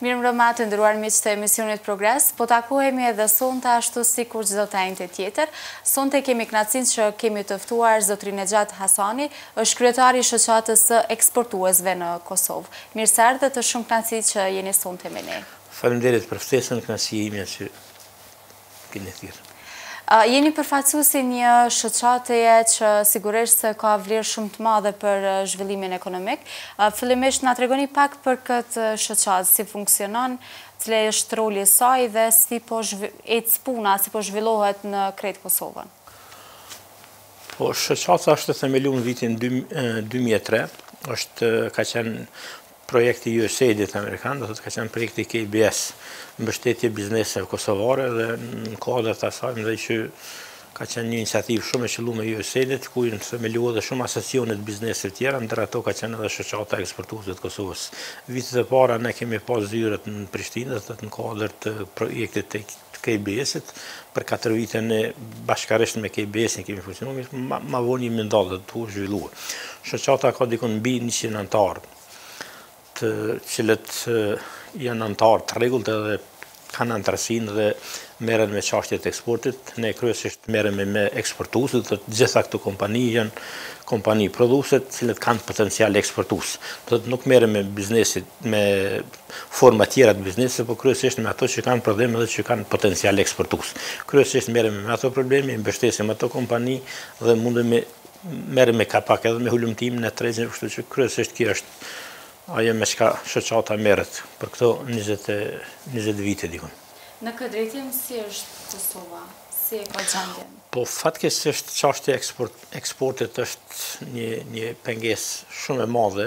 Mirë mbrëma të nderuar miq të emisionit Progres, po takohemi edhe sonte ashtu sikur çdo të njëjtë tjetër. Sonte kemi kënaqësinë që kemi të ftuar zotrin Nexhat Hasani, është kryetari i shoqatës së eksportuesve në Kosovë. Mirë se erdhët, është shumë kënaqësi që jeni sonte me ne. Faleminderit për ftesën, kënaqësia ime që keni thirrur. Jeni përfaqësuesi një shoqateje që sigurisht se ka vlerë shumë të madhe për zhvillimin ekonomik. Fillimisht na tregoni pak për këtë shoqatë, si funksionon, cili është roli i saj dhe si po ecë puna, si po zhvillohet në krejt Kosovën. Po shoqata është themeluar në vitin 2003, ka qenë projekti USAID-it amerikan, do të ka qenë projekti KBS, mbështetje bizneseve kosovare dhe në kuadër të asaj mendoj që ka qenë një iniciativë shumë e qelluar me USAID-it, ku janë themeluar edhe shumë asociacione të bizneseve të tjera, ndër ato ka qenë edhe shoqata e eksportuesve të Kosovës. Vitet e para ne kemi pas zyrët në Prishtinë, në kuadër të projektit të KBS-it, për 4 vite ne bashkërisht me KBS-in kemi funksionuar, ma vonë jemi ndalë dhe të zhvilluar. Shoqata ka dikon mbi 100 anëtarë, të cilët janë anëtarë të rregullt edhe kanë anëtarësinë dhe merren me çështjet e eksportit. Ne kryesisht merremi me eksportuesit, të gjitha këto kompani janë kompani prodhuese të cilët kanë potencial eksportues. Do të nuk merrem me biznesit me forma tjera të biznesit, por kryesisht me ato që kanë probleme dhe që kanë potencial eksportues. Kryesisht merremi me ato probleme, mbështesim ato kompani dhe mundemi merrem me kapak edhe me hulumtim në tregjen, kështu që kryesisht kjo është ajo me çka shoqata merret për këto 20 vite dikun. Në këtë drejtim si është Kosova? Si e ka gjendjen? Po fatkeqësisht çështja e eksportit është një pengesë shumë e madhe.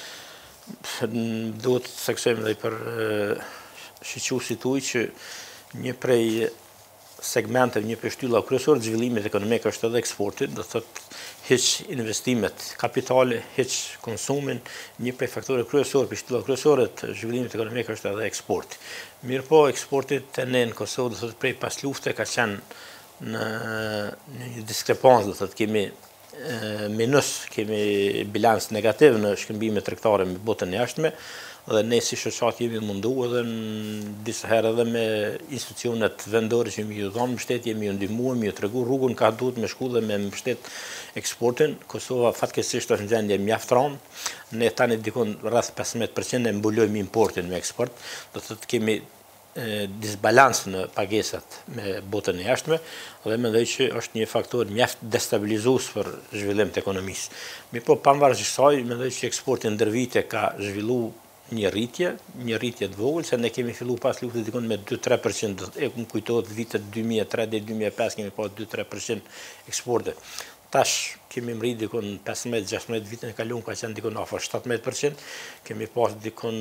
Duhet të theksojmë edhe për shiqësit tuaj që një prej segmenteve, një prej shtyllave kryesore të zhvillimit ekonomik është edhe eksporti, do thotë hiç investimet kapitale, hiç konsumin, një prej faktorëve kryesorë, për shtylla kryesore të zhvillimit ekonomik është edhe eksporti. Mirëpo eksporti te ne në Kosovë, do thotë prej pas lufte ka qenë në një diskrepancë, do thotë kemi minus, kemi bilans negativ në shkëmbime tregtare me botën e jashtme, dhe ne si shoqat jemi mundu edhe në disa herë edhe me institucionet vendore që mi ju dhonë mbështetje, mi ju ndihmuar, mi ju tregu rrugën ka duhet me shku dhe me mbështet eksportin. Kosova fatkeqësisht është në gjendje mjaft rënd. Ne tani dikon rreth 15% e mbulojmë importin me eksport. Do të thotë kemi disbalans në pagesat me botën e jashtme dhe mendoj që është një faktor mjaft destabilizues për zhvillim të ekonomisë. Mirëpo pavarësisht kësaj, mendoj që eksporti ndër vite ka zhvilluar një rritje të vogël, se ne kemi filluar pas luftës dikon me 2-3%, më kujtohet vitet 2003 deri 2005 kemi pas 2-3% eksporte. Tash kemi mrit dikon 15-16 vitin e kaluar ka qenë dikon afër 17%, kemi pas dikon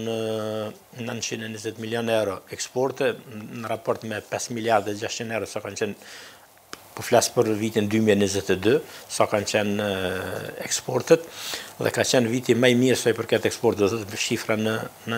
920 milion euro eksporte në raport me 5 miliardë 600 euro sa kanë qenë. Po flas për vitin 2022, sa kanë qenë eksportet, dhe ka qenë viti më i mirë sa i përket eksportit, dhe shifra në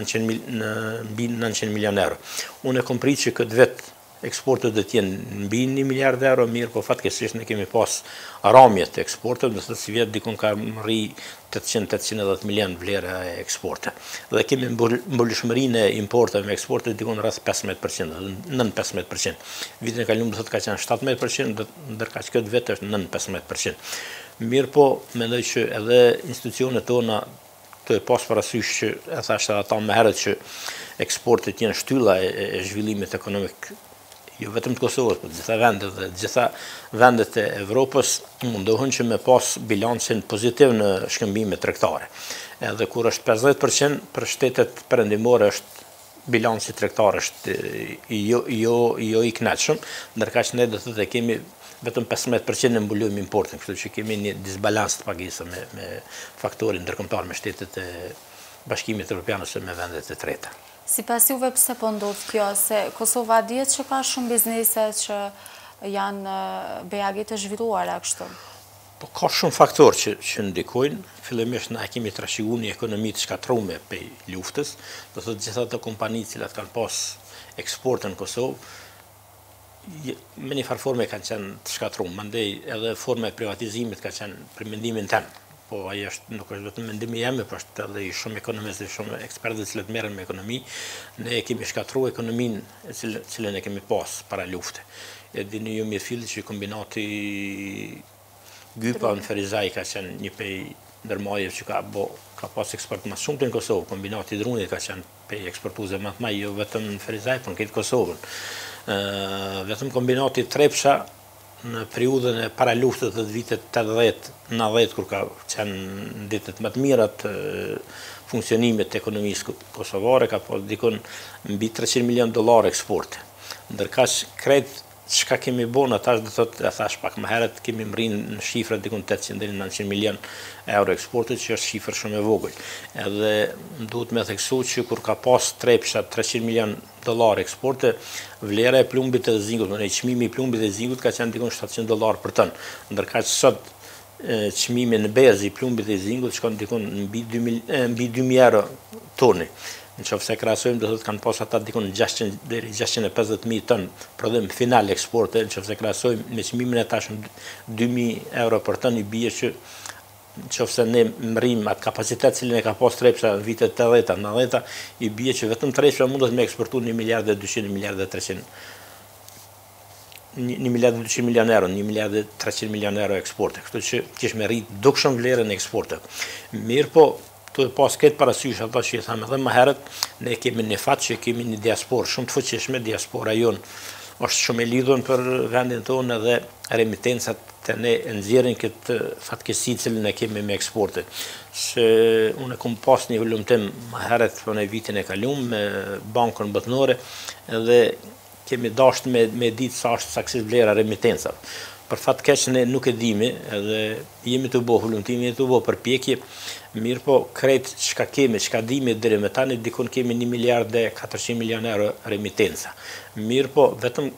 mbi 900 milion euro. Unë e kom pritur që këtë vit eksportet do të jenë mbi 1 miliard euro, mirë, po fatkeqësisht ne kemi pas ramje të eksportit, do të thotë si vjet dikon ka rri 800-810 milion vlera e eksporte. Dhe kemi mbyllshmërinë e importeve me eksporte dikon rreth 15%, 9-15%. Vitin e kaluar do thotë ka qenë 17%, ndërka që këtë vit është 9-15%. Mirë po, mendoj që edhe institucionet tona të pas parasysh që e thashë ata më herët që eksportet janë shtylla e zhvillimit ekonomik, jo vetëm të Kosovës, por gjitha vendet dhe gjitha vendet e Evropës mundohen që me pas bilancin pozitiv në shkëmbime tregtare. Edhe kur është 50% për shtetet perëndimore është bilanci tregtar është jo i kënaqshëm, ndërka që ne do të thotë kemi vetëm 15% në mbulojmë importin, kështu që kemi një disbalans të pagesë me faktorin ndërkombëtar me shtetet e Bashkimit Evropian ose me vendet e treta. Sipas juve pse po ndodh kjo, se Kosova dihet që ka shumë biznese që janë bejagi të zhvilluara kështu? Po ka shumë faktor që ndikojnë. Fillimisht na kemi trashëguar një ekonomi të shkatruar prej luftës, do thotë gjitha ato kompani të cilat kanë pas eksport në Kosovë me një farë forme kanë qenë të shkatruar, mandej edhe forma e privatizimit ka qenë për mendimin tim po ajo nuk është vetëm mendimi jemi, po është edhe i shumë ekonomistë, shumë ekspertë që merren me ekonomi, ne kemi shkatruar ekonominë cilën e kemi pas para lufte. E dini ju mirë filli që kombinati Gypa në Ferizaj ka qenë një pej ndërmarrjeve që ka pas eksport më shumë në Kosovë. Kombinati Drunit ka qenë pej eksportuesve më të mëdha jo vetëm në Ferizaj, por në këtë Kosovën. Vetëm kombinati Trepsha në periudhën e para luftës të vitet 80-90 kur ka qenë ditët më të mira të funksionimit të ekonomisë kosovare, ka pas dikon mbi $300 milion eksporte. Ndërkaq krejt çka kemi bën atash do thotë e thash pak më herët kemi mrinë në shifra dikon 800 deri në 900 milion euro eksporte, që është shifër shumë e vogël. Edhe duhet me theksu që kur ka pas Trepsha $300 milion eksporte, vlera e plumbit dhe zingut, çmimi i plumbit dhe zingut ka qenë dikon $700 për ton. Ndërkaq sot çmimi në bezë i plumbit dhe zingut shkon dikon mbi 2000 euro toni. Nëse krahasojmë do thotë kanë pas ata dikon 600 deri 650.000 ton prodhim final eksporte, nëse krahasojmë me çmimin e tashëm 2000 euro për ton, i bie që nëse ne mrim atë kapacitet cilën e ka pas Trepsha në vitet 80-90, i bie që vetëm Trepsha mundet me eksportu 1 miliard e 200, 1 miliard e 300 1 miliard e 200 milion euro, 1 miliard e 300 milion euro eksporte. Kështu që kish me rrit dukshëm vlerën e eksporte. Mirë po, të pas këtë parasysh ata që i thamë edhe më herët, ne kemi një fat që kemi një diasporë shumë të fuqishme, diaspora jonë është shumë e lidhur për vendin tonë edhe remitencat të ne nxjerrin këtë fatkeqësi cilën ne kemi me eksporte. Se unë kam pas një volumtim më herët në vitin e kaluar me bankën botërore edhe kemi dashur me ditë sa është saksisht vlera remitencave. Për fat keq ne nuk e dimi, edhe jemi të bëjmë volumtimi, të bëjmë përpjekje, mirë po krejt çka kemi, çka dimi deri më tani dikon kemi 1 miliard e 400 milion euro remitenca. Mirë po vetëm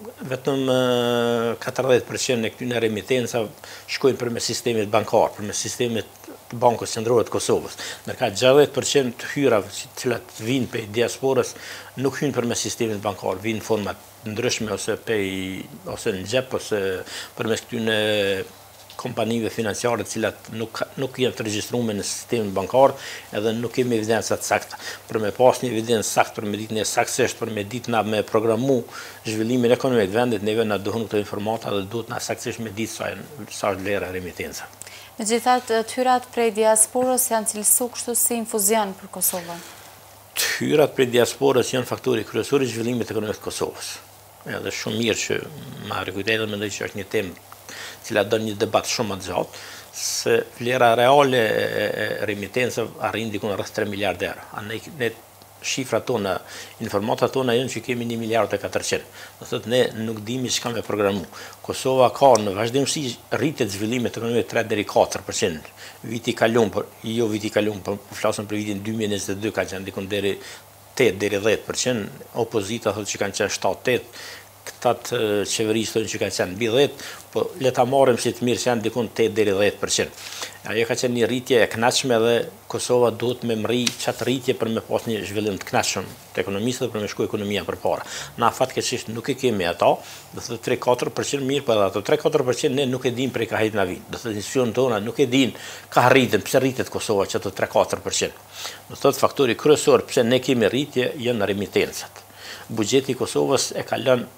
40% e këtyre remitenca shkojnë përmes sistemit bankar, përmes sistemit të Bankës Qendrore të Kosovës. Ndërka 60% të hyrave të cilat vijnë prej diasporës nuk hyjnë përmes sistemit bankar, vijnë në forma ndryshme ose në xhep ose përmes këtyre kompanive financiare të cilat nuk janë të regjistruar në sistemin bankar, edhe nuk kemi evidenca të sakta. Për me pas një evidencë saktë, për me ditë një saktësisht, për me ditë na me programu zhvillimin ekonomik të vendit, neve na duhen këto informata dhe duhet na saktësisht me ditë sa është vlera remitenca. Megjithatë, hyrat prej diasporës janë cilësuar kështu si infuzion për Kosovën. Hyrat prej diasporës janë faktori kryesor i zhvillimit ekonomik të Kosovës. Edhe shumë mirë që ma rikujtet dhe mendoj që është një temë cila do një debat shumë më të gjatë, se vlera reale e remitencave arrin dikun rreth 3 miliard euro. Ne shifrat tona, informatat tona janë që kemi 1 miliard e 400. Do thotë ne nuk dimi çka me programu. Kosova ka në vazhdimsi rritje të zhvillimit ekonomik 3 deri 4%. Viti i kaluar, po flasim për vitin 2022 ka qenë dikun deri 8 deri 10%, opozita thotë që kanë qenë 7-8%, këtat qeverisë thonë që kanë qenë mbi 10%, po le ta marrim si të mirë që janë dikun 8 deri 10%. Ajo ka qenë një rritje e kënaqshme dhe Kosova duhet me mri çat rritje për me pas një zhvillim të kënaqshëm të ekonomisë dhe për me shkuar ekonomia përpara. Na fatkeqësisht nuk e kemi ato, do thotë 3-4% mirë, po edhe ato 3-4% ne nuk e dim prej ka hejt na vit. Do thotë institucionet tona nuk e din ka rritën, pse rritet Kosova që ato 3-4%. Do thotë faktori kryesor pse ne kemi rritje janë remitencat. Buxheti i Kosovës e ka lënë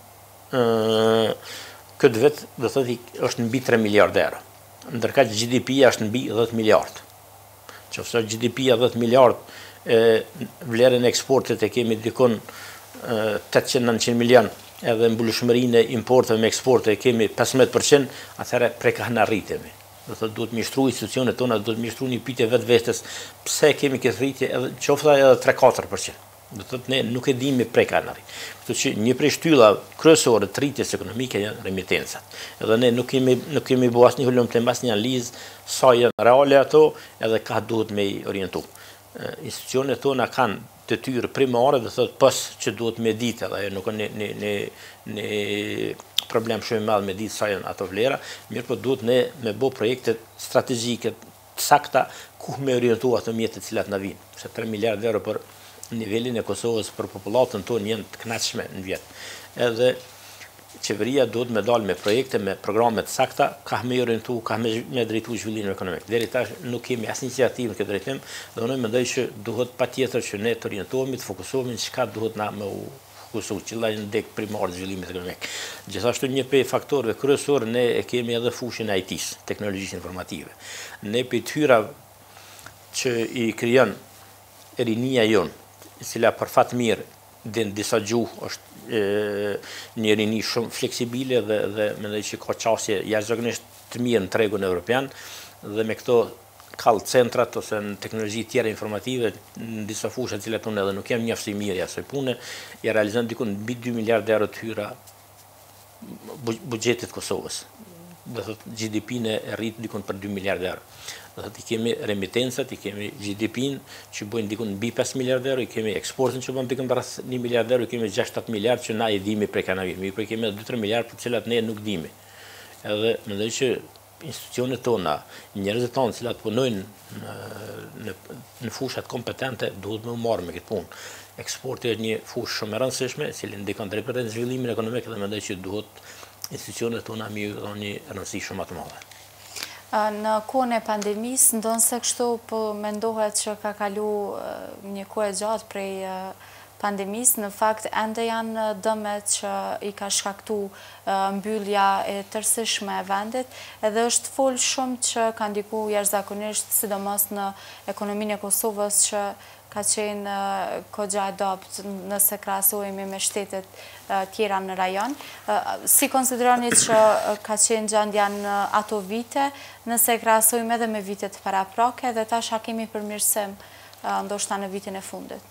këtë vit do thotë është mbi 3 miliard euro. Ndërka që GDP-ja është mbi 10 miliard. Qoftë GDP-ja 10 miliard, vlerën e eksportit e kemi dikon 800-900 milion, edhe mbulueshmërinë e importeve me eksporte e kemi 15%, atëherë preka na rritemi. Do thotë duhet mishtru institucionet tona, duhet mishtru një pyetje vetes pse kemi këtë rritje edhe qoftë edhe 3-4%. Do thotë ne nuk e dimi prej kanari. Kështu që një prej shtylla kryesore të rritjes ekonomike janë remitencat. Edhe ne nuk kemi bërë asnjë volumtim, asnjë analizë sa janë reale ato, edhe ka duhet me i orientu. Institucionet tona kanë detyrë primare, do thotë pas që duhet me ditë, edhe ajo nuk ka një problem shumë i madh me ditë sa janë ato vlera, mirë po duhet ne me bë projekte strategjike të sakta ku me orientu ato mjetet cilat na vijnë. Se 3 miliard euro për nivelin e Kosovës për popullatën tonë janë të kënaqshme në vjet. Edhe qeveria duhet me dalë me projekte, me programe të sakta, ka me orientu, ka me drejtu zhvillimin ekonomik. Deri tash nuk kemi asnjë iniciativë në këtë drejtim, dhe unë mendoj që duhet patjetër që ne të orientohemi, të fokusohemi në çka duhet na me u fokusu, qëllaj në dek primar zhvillimit ekonomik. Gjithashtu një prej faktorëve kryesor ne e kemi edhe fushën e IT-s, teknologjisë informative. Ne për tyra që i krijon rinia jonë, e cila për fat mirë din disa gjuhë është një rini shumë fleksibile dhe mendoj që ka qasje jashtëzakonisht të mirë në tregun evropian dhe me këto call centrat ose në teknologji tjera informative në disa fusha të cilat unë edhe nuk jam mjaft i mirë asaj pune, ja realizon dikun mbi 2 miliardë euro të hyra buxhetit Kosovës. Dhe thotë GDP-n e rrit dikun për 2 miliardë euro. Dhe thotë i kemi remitencat, i kemi GDP-n që bojnë dikun mbi 5 miliardë euro, i kemi eksportin që bën dikun rreth 1 miliardë euro, i kemi 6-7 miliardë që na i dimi prej kanavit. Mi kemi 2-3 miliardë për cilat ne nuk dimi. Edhe mendoj që institucionet tona, njerëzit tonë cilat punojnë në fushat kompetente duhet me u marrë me këtë punë. Eksporti është një fushë shumë e rëndësishme, e cili ndikon drejt për zhvillimin ekonomik dhe mendoj që duhet institucionet tona mi dhënë një rëndësi shumë të madhe. Në kohën e pandemisë, ndonë se kështu po mendohet që ka kalu një kohë e gjatë prej pandemisë, në fakt ende janë dëmet që i ka shkaktu mbyllja e tërësishme e vendit, edhe është folë shumë që ka ndiku jashtëzakonisht, sidomos në ekonominë e Kosovës që ka qenë kogja adopt nëse krahasojmë me shtetet tjera në rajon. Si konsideroni që ka qenë gjendja në ato vite, nëse krahasojmë edhe me vitet paraprake dhe tash kemi përmirësim ndoshta në vitin e fundit?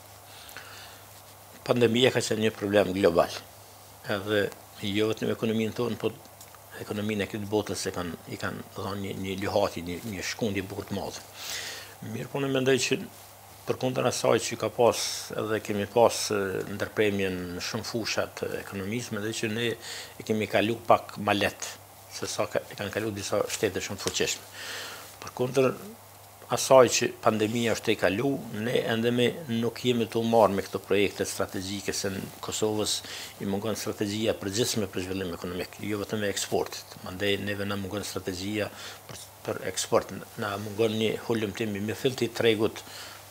Pandemia ka qenë një problem global. Edhe jo vetëm ekonominë tonë, po ekonominë e këtë botës i kanë dhënë një luhati, një shkundje bukur të madhe. Mirë, po në mendoj që përkundër asaj që ka pas edhe kemi pas ndërpremje në shumë fusha të ekonomisë, mendoj që ne e kemi kalu pak ma lehtë se sa e kanë kalu disa shtete shumë të fuqishme. Përkundër asaj që pandemia është e kalu, ne endemi nuk jemi të marrë me këto projekte strategjike se në Kosovës i mungon strategjia përgjithshme për zhvillim ekonomik, jo vetëm e eksportit. Mandej neve na mungon strategjia për eksport, na mungon një hulumtim i mjaftë të tregut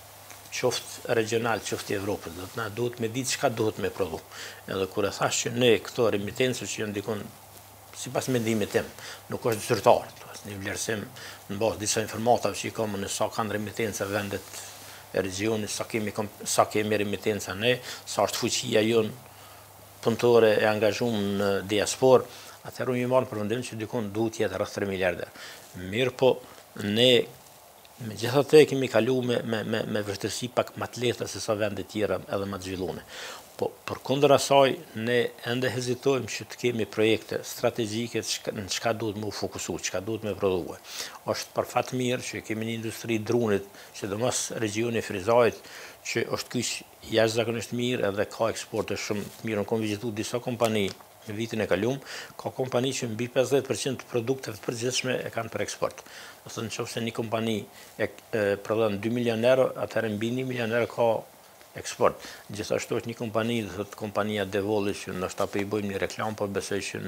qoftë regional, qoftë i Evropës. Do të na duhet me ditë çka duhet me prodhu. Edhe kur e thash që ne këto remitencë që janë dikon sipas mendimit tim, nuk është zyrtar, një vlerësim në bazë disa informatave që i kam në sa kanë remitenca vendet e regionit, sa kemi remitenca ne, sa është fuqia jonë punëtore e angazhuar në diasporë, atëherë unë i marr përmendim që dikon duhet jetë rreth 3 miliardë. Mirë, po ne megjithatë kemi kalu me vështirësi pak më të lehta se sa vendet tjera edhe më të zhvilluara. Po përkundër asaj ne ende hezitojmë që të kemi projekte strategjike në çka duhet me u fokusu, çka duhet me prodhue. Është për fat mirë që kemi një industri drunit, sidomos regioni Frizajit, që është kyç jashtëzakonisht mirë edhe ka eksporte shumë mirë. Unë kam vizituar disa kompani në vitin e kaluar, ka kompani që mbi 50% të produkteve të përgjithshme e kanë për eksport. Do të nëse një kompani prodhon 2 milionë euro, atëherë mbi 1 milion euro ka eksport. Gjithashtu është një kompani, do thotë kompania Devoli, që ndoshta po i bëjmë një reklam, por besoj që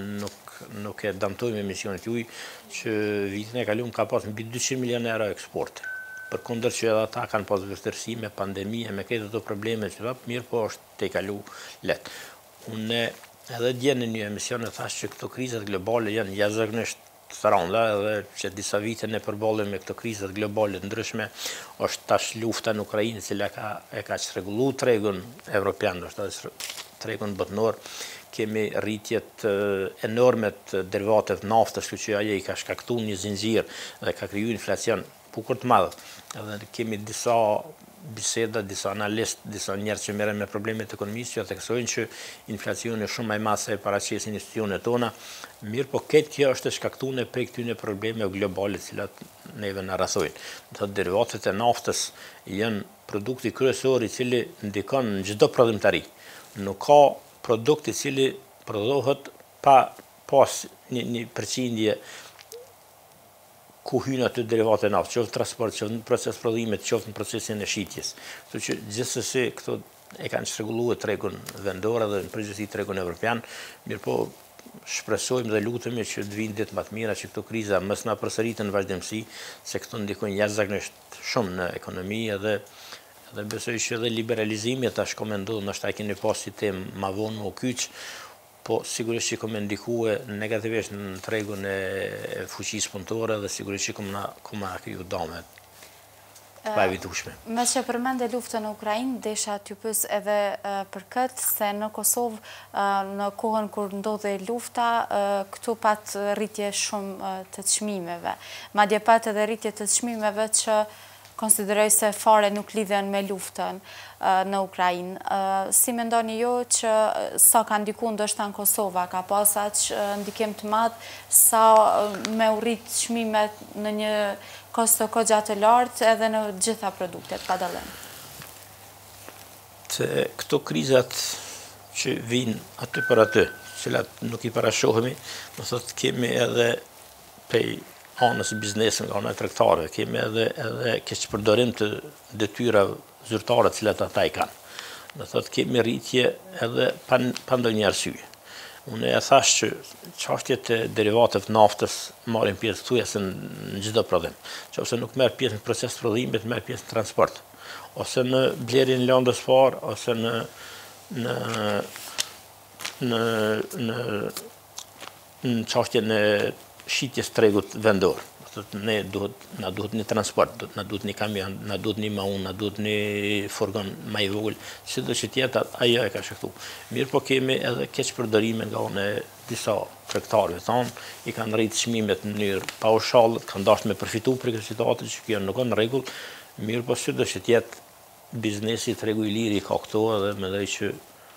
nuk e damtojmë emisionet juaj, që vitin e kaluar ka pas mbi 200 milionë euro eksport. Përkundër që edhe ata kanë pas vështirësi me pandemi, me këto ato probleme që mirë, po është te kalu lehtë. Unë edhe dje në një emision e thash që këto krizat globale janë jashtëzakonisht të rënda edhe që disa vite ne përballemi me këto krizat globale të ndryshme, është tash lufta në Ukrainë, e cila e ka çrregulluar tregun evropian, është tregun botëror. Kemi rritjet enorme të derivateve të naftës, që ajo i ka shkaktuar një zinxhir dhe ka krijuar inflacion bukur të madh. Edhe kemi disa biseda, disa analistë, disa njerëz që merren me problemet ekonomisë që theksojnë që inflacioni është shumë më i madh se paraqesin institucionet tona. Mirë, po këtë kjo është e shkaktuar prej këtyre problemeve globale të cilat neve na rrethojnë. Do të derivatet e naftës janë produkti kryesor i cili ndikon në çdo prodhimtari. Nuk ka produkt i cili prodhohet pa pas një përqindje ku hynë aty derivate naftë, qoftë transport, qoftë në proces prodhimit, qoftë në procesin e shitjes. Kështu që gjithsesi këto e kanë çrregulluar tregun vendor dhe në përgjithësi tregun evropian, mirë po shpresojmë dhe lutemi që të vinë ditë më të mira, që këto kriza mos na përsëritën në vazhdimsi, se këto ndikojnë jashtëzakonisht shumë në ekonomi edhe besoj që edhe liberalizimi tash komendohet, ndoshta keni pas si temë ma vonë u kyç, po sigurisht që komë ndikue negativisht në tregun e fuqisë punëtore dhe sigurisht që komë kriju dame pa evitueshme. Me që përmende luftën në Ukrainë, desha t'ju pyes edhe për këtë, se në Kosovë në kohën kur ndodhe lufta, këtu pat rritje shumë të çmimeve. Madje pat edhe rritje të çmimeve që konsideroj se fare nuk lidhen me luftën në Ukrainë. Si mendoni ju që sa ka ndiku ndoshta në Kosova, ka pas aq ndikim të madh sa me u rrit çmimet në një kosto kogja të lartë edhe në gjitha produktet, pa dallim? Të këto krizat që vinë aty për aty, cilat nuk i parashohemi, do thotë kemi edhe pej anës biznesin, nga ana e tregtarëve, kemi edhe keqpërdorim të detyra zyrtare të cilat ata i kanë. Do thotë kemi rritje edhe pa ndonjë arsye. Unë e thash që çështjet e derivateve të naftës marrin pjesë thuajse në çdo prodhim. Nëse nuk merr pjesë në proces të prodhimit, merr pjesë në transport, ose në blerjen e landës parë, ose në çështjen e shitjes tregut vendor. Na duhet një transport, na duhet një kamion, na duhet një maun, na duhet një furgon më i vogël, sido që tjetë ajo e ka shkaktu. Mirë po kemi edhe keqpërdorime nga ana e disa tregtarëve tonë, i kanë rritë çmimet në mënyrë paushale, kanë dashur me përfitu për këtë situatë që kjo nuk është në rregull. Mirë po sido që tjetë biznesi tregu i liri ka këto edhe mendoj që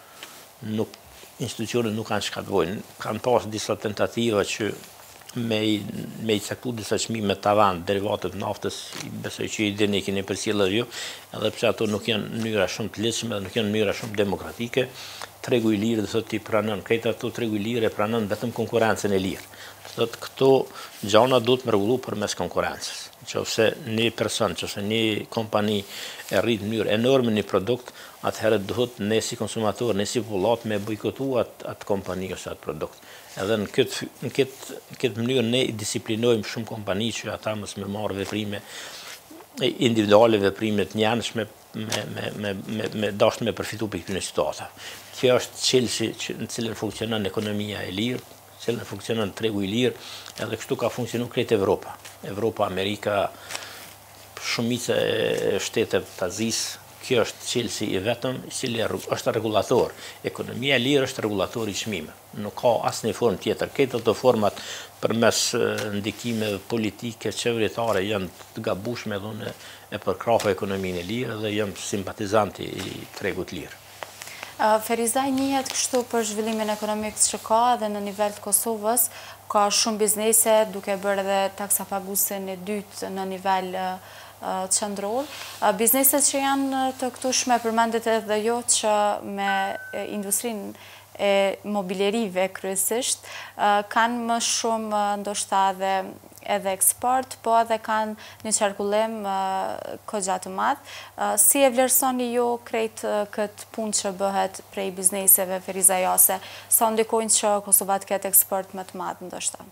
institucionet nuk kanë çka të bëjnë. Kanë pas disa tentativa që me i caktu disa çmime tavan derivatet naftës, besoj që i dini keni përcjellë ju, edhe pse ato nuk janë mënyra shumë të lehtësime dhe nuk janë mënyra shumë demokratike. Tregu i lirë, do thotë, i pranon këtë ato tregu i lirë e pranon vetëm konkurrencën e lirë. Do thotë këto gjëra duhet të rregullu përmes konkurrencës. Nëse një person, nëse një kompani e rrit në mënyrë enorme një produkt, atëherë duhet ne si konsumator, ne si popullat me bojkotu atë kompani ose atë produkt. Edhe në këtë mënyrë ne disiplinojmë shumë kompani që ata mos më marrë veprime individuale, veprime të njanshme me dashur me përfitu për këtyre situatave. Kjo është çelësi në cilën funksionon ekonomia e lirë, në cilën funksionon tregu i lirë, edhe kështu ka funksionuar krejt Evropa. Evropa, Amerika, shumica e shteteve të Azisë. Kjo është çelësi i vetëm i cili është rregullator. Ekonomia e lirë është rregullator i çmimeve. Nuk ka asnjë formë tjetër. Këto ato format përmes ndikimeve politike, qeveritare janë të gabueshme dhe unë e përkrahoj ekonominë e lirë dhe jam simpatizant i tregut lirë. Ferizaj njihet kështu për zhvillimin ekonomik që ka dhe në nivel të Kosovës, ka shumë biznese duke bërë edhe taksa paguesin e dytë në nivel qendror. Bizneset që janë të këtushme, përmendet edhe jo që me industrinë e mobilerive kryesisht, kanë më shumë ndoshta edhe eksport, po edhe kanë një qarkullim kogja të madh. Si e vlerësoni ju krejt këtë punë që bëhet prej bizneseve ferizajase? Sa ndikojnë që Kosova të ketë eksport më të madh ndoshta?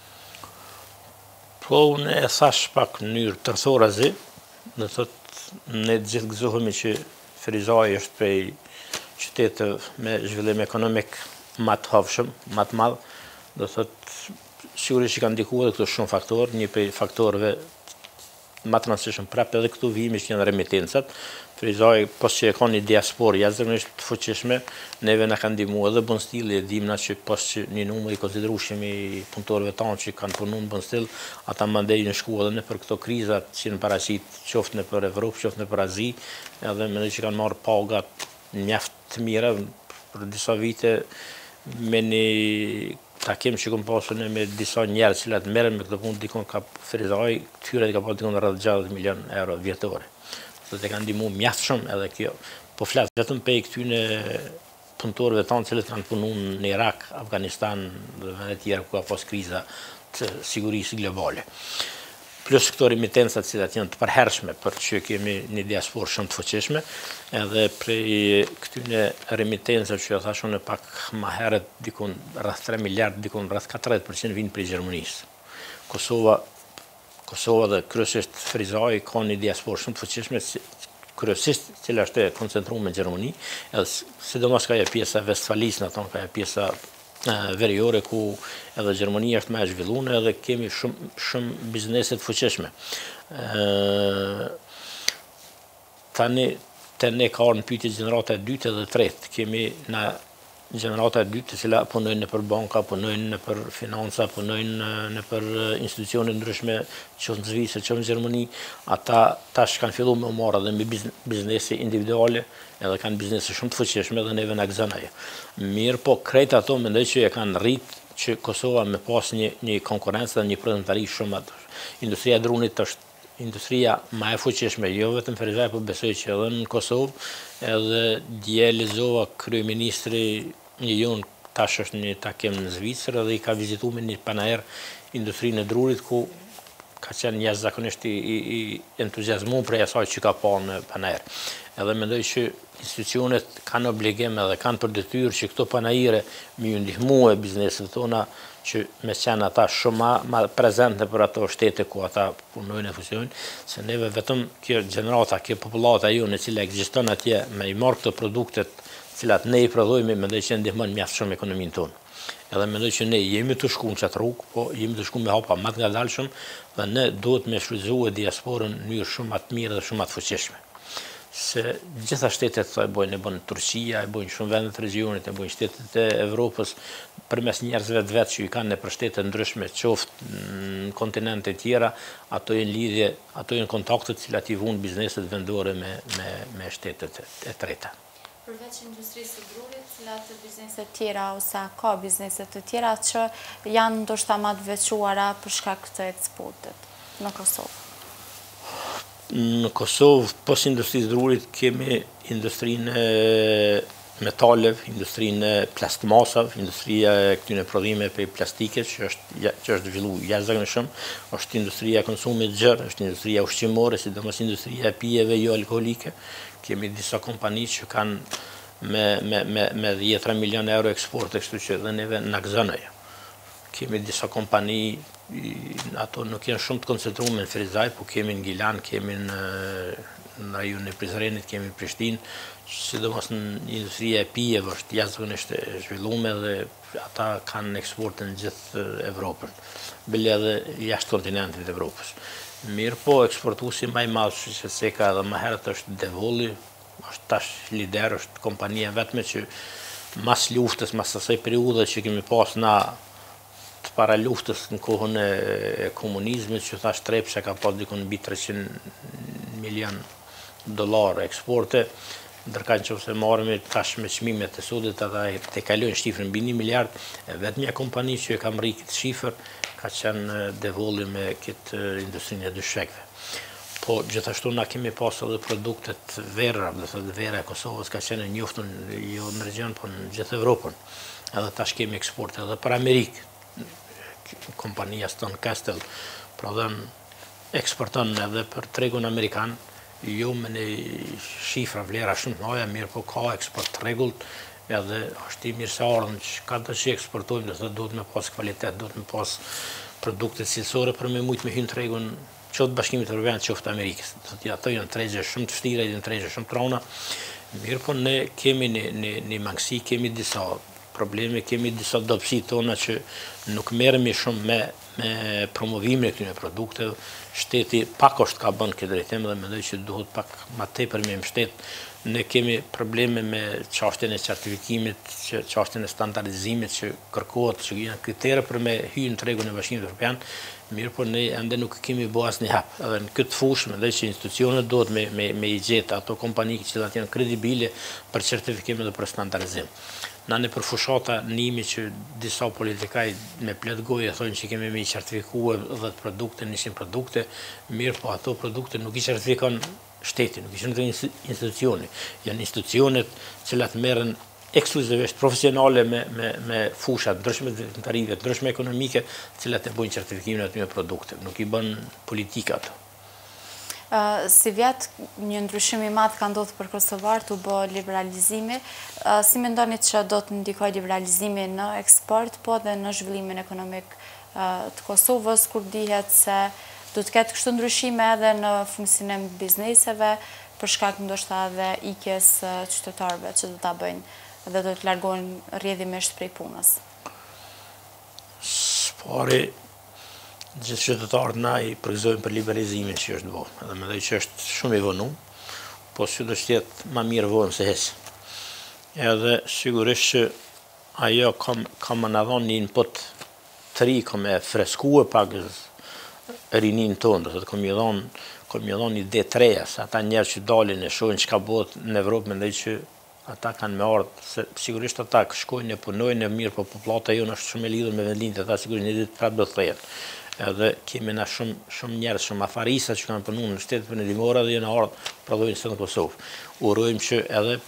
Po, unë e thash pak në mënyrë tërthorazi, do thotë ne gjithë gëzohemi që Ferizaj është prej qytete me zhvillim ekonomik më të havshëm, më të madh, do thotë sigurisht që kanë ndikuar këto shumë faktorë, një prej faktorëve më të rëndësishëm prapë edhe këtu vijimi që janë remitencat. Ferizaj, pas që e ka një diasporë jashtëzakonisht të fuqishme, neve na kanë ndihmuar edhe Bonstilli, e dimna që pas që një numër i konsiderueshëm i punëtorëve tanë që kanë punuar në Bonstill, ata mandej në shku edhe nëpër këto krizat që në paraqit, qoftë nëpër Evropë, qoftë nëpër Azi, edhe mendoj që kanë marrë pagat mjaft të mira për disa vite me një takim që kom pasur me disa njerëz që merren me këtë punë, dikon ka Ferizaj, këtyre ka pasur dikon rreth 60 milion euro vjetore. Do të kanë ndihmuar mjaft shumë edhe kjo. Po flas vetëm pe këtyre punëtorëve tanë që kanë punuar në Irak, Afganistan dhe vende tjera ku ka pas kriza të sigurisë globale. plus këto remitencat cilat janë të përhershme për që kemi një diasporë shumë të fuqishme, edhe prej këtyne remitencave që thash unë pak më herët dikun rreth 3 miliard, dikun rreth 40% vinë prej Gjermanisë. Kosova dhe kryesisht Frizaj ka një diasporë shumë të fuqishme, kryesisht cila është e koncentruar në Gjermani, edhe sidomos ka e pjesa Vestfalisë, në tonë ka e pjesa veriore ku edhe Gjermania është më e zhvilluar edhe kemi shumë biznese të fuqishme. Tani te ne ka ardhur në pyetje gjenerata e dytë dhe e tretë. Kemi në gjenerata e dytë, e cila punojnë nëpër banka, punojnë nëpër financa, punojnë nëpër institucione ndryshme, qoftë në Zvicër, qoftë në Gjermani, ata tash kanë filluar me marrë edhe me biznese individuale, edhe kanë biznese shumë të fuqishme dhe neve na gëzon ajo. Mirë, po krejt ato mendoj që e kanë rrit që Kosova me pas një konkurrencë dhe një prezantari shumë atë. Industria e drunit është industria më e fuqishme, jo vetëm Ferizaj, po besoj që edhe në Kosovë, edhe dje lexova kryeministri tash është një takim në Zvicër dhe i ka vizituar me një panaer industrinë e drunit ku ka qenë jashtëzakonisht i entuziazmuar për asaj që ka pa në panaer. Edhe mendoj që institucionet kanë obligim edhe kanë për detyrë që këto panajire më ju ndihmue bizneset tona që me qenë ata shumë ma prezente për ato shtete ku ata punojnë e funksionojnë, se neve vetëm kjo gjenerata, kjo popullata ju në cila ekziston atje me i marrë këto produktet cilat ne i prodhojmë, mendoj që ndihmon mjaft shumë ekonominë tonë. Edhe mendoj që ne jemi të shku në qatë rrugë, po jemi të shku me hapa më të ngadalshëm dhe ne duhet me shfrytëzue diasporën në mënyrë shumë më të mirë dhe shumë më të fuqishme. Se gjitha shtetet e bojnë Turqia, e bojnë shumë vendet të regionit, e bojnë shtetet e Evropës, përmes njerëzve të vetë që i kanë nëpër shtete ndryshme, qoftë në kontinente tjera, ato janë lidhje, ato janë kontakte të cilat i vunë bizneset vendore me shtetet e treta. Përveç industrisë së drurit, cilat bizneset tjera ose ka bizneset të tjera që janë ndoshta më të veçuara për shkak të eksportit në Kosovë. Në Kosovë, pos industrisë drurit, kemi industrinë e metaleve, industrinë e plastmasave, industria e këtyne prodhime për plastike, që është zhvilluar jashtëzakonisht, është industria e konsumit gjerë, është industria ushqimore, sidomos industria e pijeve jo alkoolike. Kemi disa kompani që kanë me 10 milion euro eksport, kështu që dhe neve na gëzon ajo. Kemi disa kompani, ato nuk janë shumë të koncentruar në Ferizaj, po kemi në Gilan, kemi në rajonin e Prizrenit, kemi në Prishtinë, sidomos në industria e pijeve është jashtëzakonisht e zhvilluar dhe ata kanë eksporte në gjithë Evropën, bile edhe jashtë kontinentit të Evropës. Mirë, po eksportuesi më i madh që seka edhe më herët është Devoli, është tash lider, është kompania vetme që mas luftës, mas asaj periudhe që kemi pas na të para luftës në kohën e komunizmit, që thash Trepsha ka pas dikun mbi $300 milion eksporte, ndërka nëse marrëmi tash me çmimet e sodit ata te kalojnë shifrën mbi 1 miliard, vetëm një kompani që e ka mri këtë shifër ka qenë Devoli me këtë industrinë e dyshekve. Po gjithashtu na kemi pas edhe produktet vera, do thotë vera e Kosovës ka qenë njoftun jo në region, po në gjithë Evropën. Edhe tash kemi eksporte edhe për Amerikë. Kompania Stone Castle, pra dhe eksporton edhe për tregun Amerikan, jo me një shifra vlera shumë të mëdha, mirë po ka eksport rregullt, edhe është i mirë se ardhën që ka të që eksportojmë, dhe duhet me pas kvalitet, duhet me pas produkte cilësore për me mujtë me hynë tregun qoftë Bashkimit Evropian, qoftë Amerikës. Ato janë tregje shumë të vështira, janë tregje shumë të rënda, mirë po ne kemi një mangësi, kemi disa probleme, kemi disa dobësi tona që nuk merremi shumë me promovimin e këtyre produkteve. Shteti pak është ka bën këtë drejtim dhe mendoj që duhet pak më tepër me mbështet. Ne kemi probleme me çështjen e certifikimit, çështjen e standardizimit që kërkohet, që janë kritere për me hyrë në tregun e Bashkimit Evropian, mirë po ne ende nuk kemi bë asnjë hap. Edhe në këtë fushë mendoj që institucionet duhet me i gjetë ato kompani që janë kredibile për certifikim dhe për standardizim. Na në për fushata nimi që disa politikaj me plet goje thonë që kemi me i certifikuar 10 produkte, 100 produkte, mirë po ato produkte nuk i certifikon shteti, nuk i certifikon institucioni. Janë institucionet cilat merren ekskluzivisht profesionale me fushat ndryshme tarive, ndryshme ekonomike, cilat e bojnë certifikimin e atyre produkte. Nuk i bën politika ato. Si vjetë një ndryshim i madh ka ndodhur për Kosovar të bë liberalizimi. Si mendoni që do të ndikojë liberalizimi në eksport, po dhe në zhvillimin ekonomik të Kosovës, kur dihet se do të ketë kështu ndryshime edhe në funksionim të bizneseve, për shkak ndoshta edhe ikjes qytetarëve që do ta bëjnë dhe do të largohen rrjedhimisht prej punës. Pari, gjithë qytetarët na i përgëzojnë për liberalizimin që është bërë. Edhe mendoj që është shumë i vonu, po që do të jetë më mirë vonë se hes. Edhe sigurisht që ajo ka më na dhënë një input të ri, ka më freskue pak rinin tonë, do të kam i dhënë ide të reja, se ata njerëz që dalin e shohin çka bëhet në Evropë, mendoj që ata kanë me ardhë, se sigurisht ata shkojnë e punojnë e mirë, po popullata jonë është shumë e lidhur me vendlinjtë, ata sigurisht një ditë prapë do të thehen. Edhe kemi na shumë njerëz, shumë afarisa që kanë punuar në shtetet perëndimore dhe janë ardhur prodhojnë së në Kosovë. Urojmë që edhe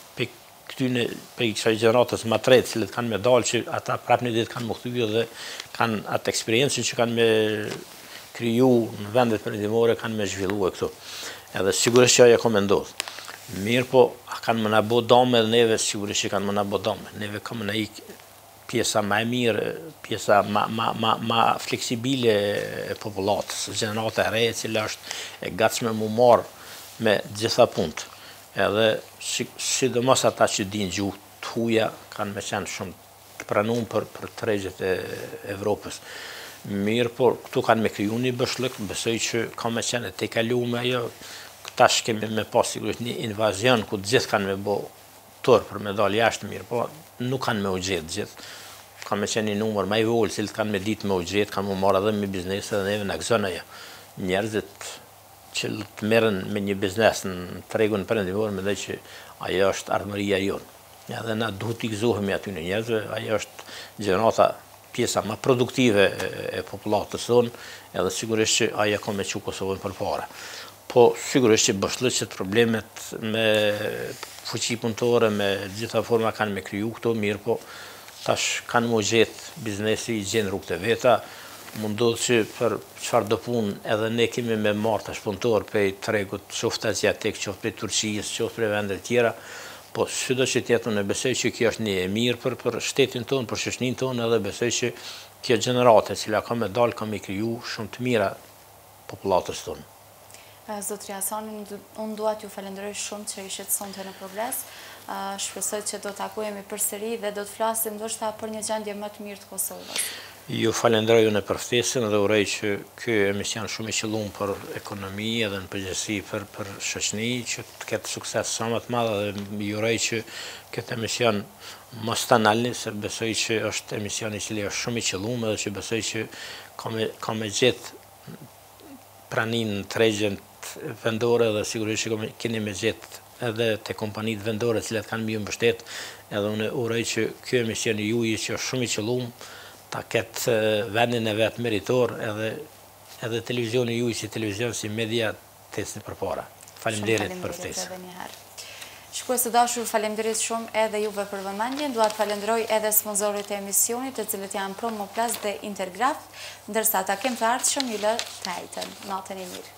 për kësaj gjeneratës më të tretë, cilët kanë me dalë që ata prapë një ditë kanë më kthyer dhe kanë atë eksperiencën që kanë me kriju në vendet perëndimore, kanë me zhvilluar këtu. Edhe sigurisht që ajo ka me ndodhur. Mirë po, kanë më na bo dame dhe neve, sigurisht që kanë më na bo dame. Neve kanë më na ikë pjesa më e mirë, pjesa më fleksibile e popullatës, gjenerata e re, e cila është e gatshme mu marë me gjitha punët. Edhe sidomos ata që dinë gjuhë të huaja kanë me qenë shumë të pranuar për tregjet e Evropës. Mirë, por këtu kanë me kriju një bëshllëk, besoj që ka me qenë te kalume ajo. Tash kemi me pas sigurisht një invazion ku të gjithë kanë me bo tërë për me dalë jashtë mirë, po nuk kanë me u gjetë gjithë. Ka me qenë një numër më i vogël, cilët kanë me ditë me u gjetë, kanë me marrë edhe me biznese dhe neve në aksion ajo. Njerëzit që të merren me një biznes në tregun perëndimor, mendoj që ajo është ardhmëria jonë. Edhe na duhet t'i gëzohemi aty në njerëzve, ajo është gjenerata pjesa më produktive e popullatës tonë, edhe sigurisht që ajo ka me çu Kosovën përpara. Po sigurisht që bëshllëqet, problemet me fuqi punëtore, me gjitha forma kanë me kriju këto, mirë po tash kanë më gjetë biznesi i gjenë rrugët e veta, mundohet që për çfarë do punë edhe ne kemi me marrë tash punëtor prej tregut, qoftë aziatik, qoftë prej Turqisë, qoftë prej vendeve tjera, po çdo që tjetër ne besoj që kjo është një e mirë për shtetin tonë, për shoqërinë tonë, edhe besoj që kjo gjenerate e cila ka me dalë, ka me kriju shumë të mira popullatës tonë. Zotri Hasani, unë dua t'ju falenderoj shumë që ishit sonte në Progres. Shpresoj që do takojemi përsëri dhe do të flasim ndoshta për një gjendje më të mirë të Kosovës. Ju falenderoj në përftesën dhe uroj që ky emision shumë i qëlluar për ekonomi edhe në përgjithësi për shoqëni që të ketë sukses sa më të madh dhe ju uroj që këtë emision mos ta ndalni, se besoj që është emision i cili është shumë i qëlluar dhe që besoj që ka me gjetë praninë në tregjen vendore dhe sigurisht që keni me gjetë edhe te kompanitë vendore cilat kanë mbi mbështet, edhe unë uroj që ky emision i juaj që është shumë i qëlluar ta ketë vendin e vet meritor edhe televizioni juaj si televizion si media të ecë përpara. Faleminderit për ftesën. Shikues të dashur, faleminderit shumë edhe juve për vëmendjen. Dua të falenderoj edhe sponsorët e emisionit, të cilët janë Promoplast dhe Intergraf, ndërsa takim të ardhshëm ju lë të njëjtën. Natën e mirë.